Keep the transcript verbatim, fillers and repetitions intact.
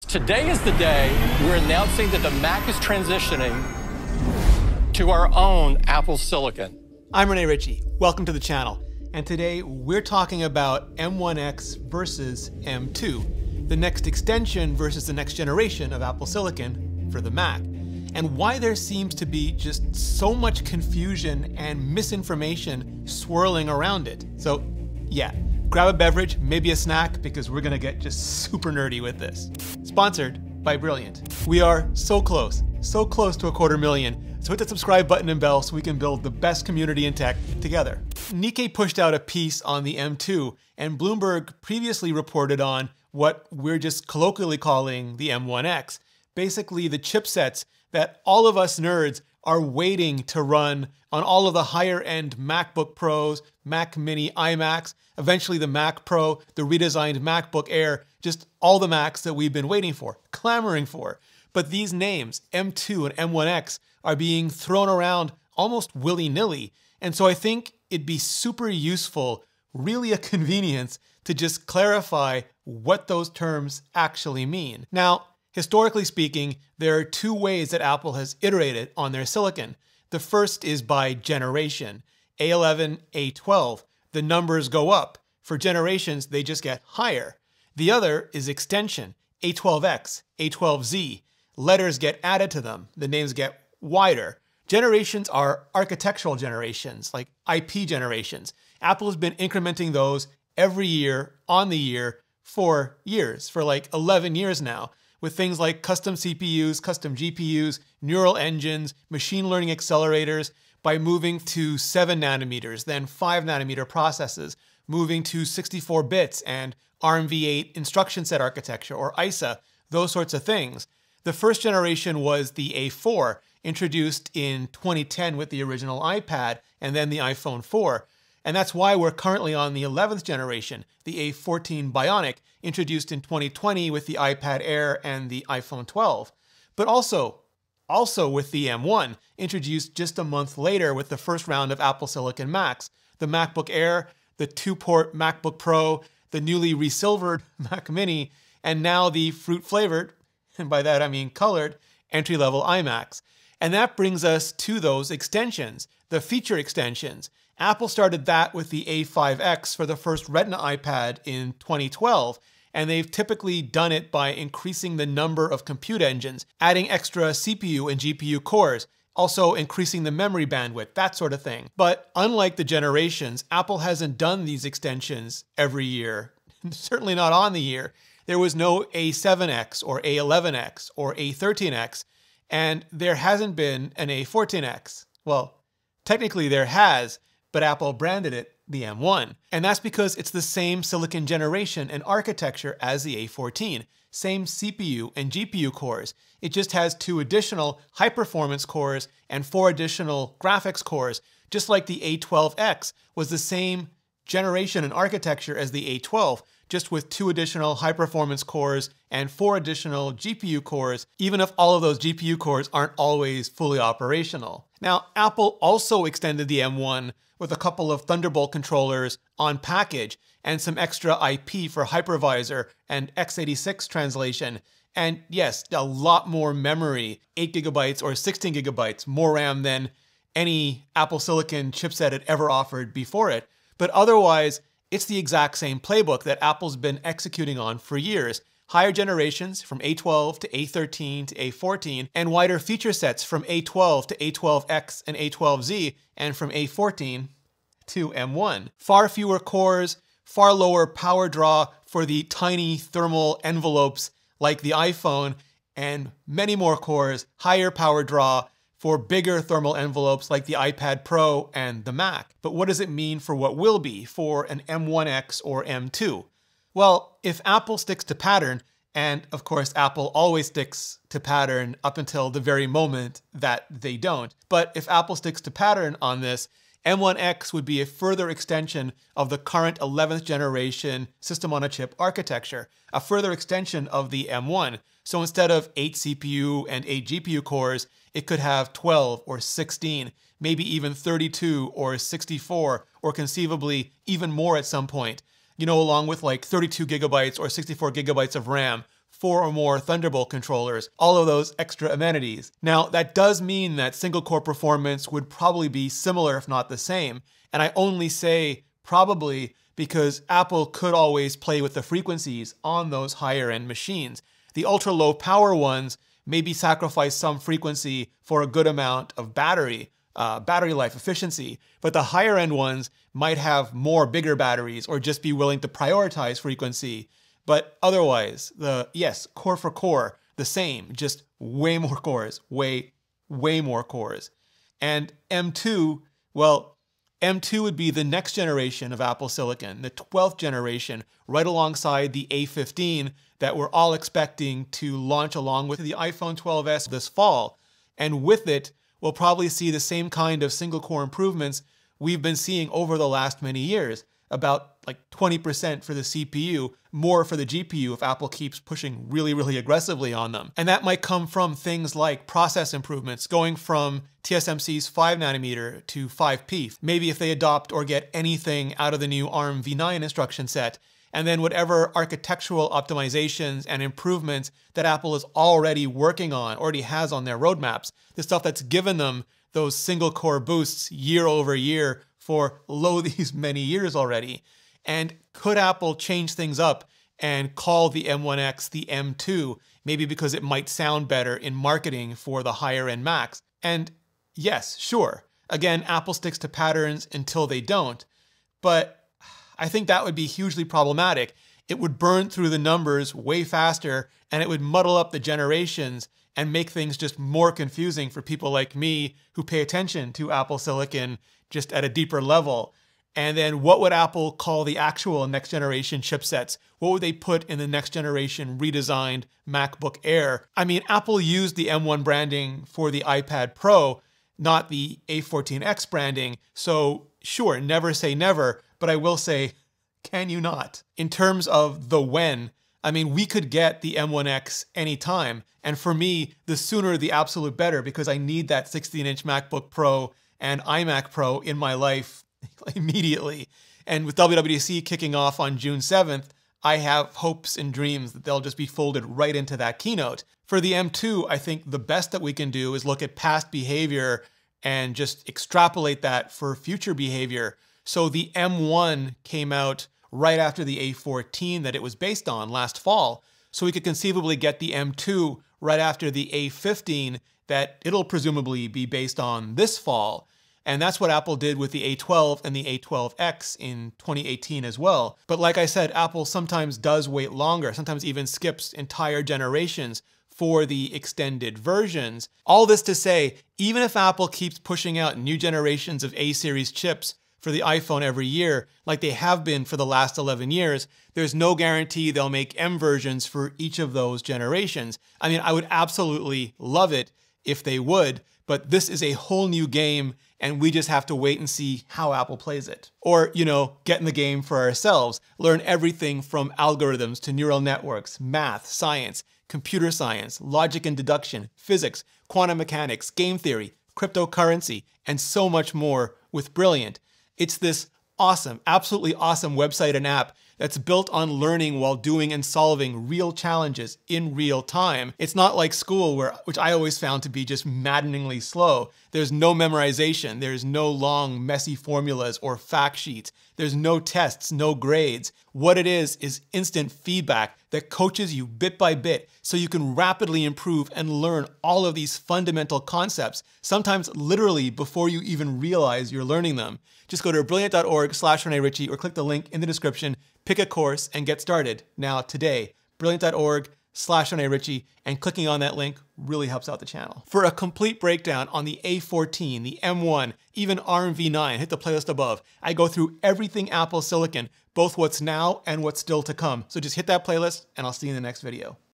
Today is the day we're announcing that the Mac is transitioning to our own Apple Silicon. I'm Rene Ritchie. Welcome to the channel. And today we're talking about M one X versus M two, the next extension versus the next generation of Apple Silicon for the Mac, and why there seems to be just so much confusion and misinformation swirling around it. So yeah, grab a beverage, maybe a snack, because we're gonna get just super nerdy with this. Sponsored by Brilliant. We are so close, so close to a quarter million, so hit the subscribe button and bell so we can build the best community in tech together. Nikkei pushed out a piece on the M two, and Bloomberg previously reported on what we're just colloquially calling the M one X, basically the chipsets that all of us nerds are waiting to run on all of the higher-end MacBook Pros, Mac Mini, iMacs, eventually the Mac Pro, the redesigned MacBook Air, just all the Macs that we've been waiting for, clamoring for. But these names, M two and M one X, are being thrown around almost willy-nilly. And so I think it'd be super useful, really a convenience, to just clarify what those terms actually mean. Now, historically speaking, there are two ways that Apple has iterated on their silicon. The first is by generation. A eleven, A twelve. The numbers go up. For generations, they just get higher. The other is extension. A twelve X, A twelve Z. Letters get added to them. The names get wider. Generations are architectural generations, like I P generations. Apple has been incrementing those every year, on the year, for years, for like eleven years now, with things like custom C P Us, custom G P Us, neural engines, machine learning accelerators, by moving to seven nanometers, then five nanometer processes, moving to sixty-four bits and ARM v eight instruction set architecture, or I S A, those sorts of things. The first generation was the A four, introduced in twenty ten with the original iPad and then the iPhone four. And that's why we're currently on the eleventh generation, the A fourteen Bionic, introduced in twenty twenty with the iPad Air and the iPhone twelve. But also, also with the M one, introduced just a month later with the first round of Apple Silicon Macs, the MacBook Air, the two-port MacBook Pro, the newly resilvered Mac Mini, and now the fruit-flavored, and by that I mean colored, entry-level iMacs. And that brings us to those extensions, the feature extensions. Apple started that with the A five X for the first Retina iPad in twenty twelve, and they've typically done it by increasing the number of compute engines, adding extra C P U and G P U cores, also increasing the memory bandwidth, that sort of thing. But unlike the generations, Apple hasn't done these extensions every year, certainly not on the year. There was no A seven X or A eleven X or A thirteen X, and there hasn't been an A fourteen X. Well, technically there has, but Apple branded it the M one. And that's because it's the same silicon generation and architecture as the A fourteen. Same C P U and G P U cores. It just has two additional high-performance cores and four additional graphics cores, just like the A twelve X was the same generation and architecture as the A twelve, just with two additional high-performance cores and four additional G P U cores, even if all of those G P U cores aren't always fully operational. Now, Apple also extended the M one with a couple of Thunderbolt controllers on package and some extra I P for hypervisor and x eighty-six translation. And yes, a lot more memory, eight gigabytes or sixteen gigabytes, more RAM than any Apple Silicon chipset had ever offered before it. But otherwise, it's the exact same playbook that Apple's been executing on for years. Higher generations from A twelve to A thirteen to A fourteen, and wider feature sets from A twelve to A twelve X and A twelve Z, and from A fourteen to M one. Far fewer cores, far lower power draw for the tiny thermal envelopes like the iPhone, and many more cores, higher power draw for bigger thermal envelopes like the iPad Pro and the Mac. But what does it mean for what will be for an M one X or M two? Well, if Apple sticks to pattern, and of course Apple always sticks to pattern up until the very moment that they don't, but if Apple sticks to pattern on this, M one X would be a further extension of the current eleventh generation system on a chip architecture, a further extension of the M one. So instead of eight C P U and eight G P U cores, it could have twelve or sixteen, maybe even thirty-two or sixty-four, or conceivably even more at some point. You know, along with like thirty-two gigabytes or sixty-four gigabytes of RAM, four or more Thunderbolt controllers, all of those extra amenities. Now, that does mean that single core performance would probably be similar, if not the same. And I only say probably because Apple could always play with the frequencies on those higher end machines. The ultra low power ones maybe sacrifice some frequency for a good amount of battery, uh, battery life efficiency, but the higher end ones might have more bigger batteries or just be willing to prioritize frequency. But otherwise, the yes, core for core, the same, just way more cores, way, way more cores. And M two, well, M two would be the next generation of Apple Silicon, the twelfth generation, right alongside the A fifteen that we're all expecting to launch along with the iPhone twelve S this fall. And with it, we'll probably see the same kind of single core improvements we've been seeing over the last many years. About like twenty percent for the C P U, more for the G P U if Apple keeps pushing really, really aggressively on them. And that might come from things like process improvements, going from T S M C's five nanometer to five P. Maybe if they adopt or get anything out of the new ARM v nine instruction set, and then whatever architectural optimizations and improvements that Apple is already working on, already has on their roadmaps, the stuff that's given them those single core boosts year over year for lo these many years already. And could Apple change things up and call the M one X the M two, maybe because it might sound better in marketing for the higher end Macs? And yes, sure. Again, Apple sticks to patterns until they don't, but I think that would be hugely problematic. It would burn through the numbers way faster, and it would muddle up the generations and make things just more confusing for people like me who pay attention to Apple Silicon just at a deeper level. And then what would Apple call the actual next generation chipsets? What would they put in the next generation redesigned MacBook Air? I mean, Apple used the M one branding for the iPad Pro, not the A fourteen X branding. So sure, never say never, but I will say, can you not? In terms of the when, I mean, we could get the M one X anytime. And for me, the sooner the absolute better, because I need that sixteen inch MacBook Pro and iMac Pro in my life immediately. And with W W D C kicking off on June seventh, I have hopes and dreams that they'll just be folded right into that keynote. For the M two, I think the best that we can do is look at past behavior and just extrapolate that for future behavior. So the M one came out right after the A fourteen that it was based on last fall. So we could conceivably get the M two right after the A fifteen that it'll presumably be based on this fall. And that's what Apple did with the A twelve and the A twelve X in twenty eighteen as well. But like I said, Apple sometimes does wait longer, sometimes even skips entire generations for the extended versions. All this to say, even if Apple keeps pushing out new generations of A-series chips for the iPhone every year, like they have been for the last eleven years, there's no guarantee they'll make M versions for each of those generations. I mean, I would absolutely love it if they would, but this is a whole new game, and we just have to wait and see how Apple plays it. Or, you know, get in the game for ourselves, learn everything from algorithms to neural networks, math, science, computer science, logic and deduction, physics, quantum mechanics, game theory, cryptocurrency, and so much more with Brilliant. It's this awesome, absolutely awesome website and app that's built on learning while doing and solving real challenges in real time. It's not like school, where, which I always found to be just maddeningly slow. There's no memorization. There's no long, messy formulas or fact sheets. There's no tests, no grades. What it is is instant feedback that coaches you bit by bit so you can rapidly improve and learn all of these fundamental concepts, sometimes literally before you even realize you're learning them. Just go to brilliant.org slash Rene Ritchie or click the link in the description, pick a course, and get started now today. Brilliant.org slash Rene Ritchie, and clicking on that link really helps out the channel. For a complete breakdown on the A fourteen, the M one, even ARM v nine, hit the playlist above. I go through everything Apple Silicon, both what's now and what's still to come. So just hit that playlist, and I'll see you in the next video.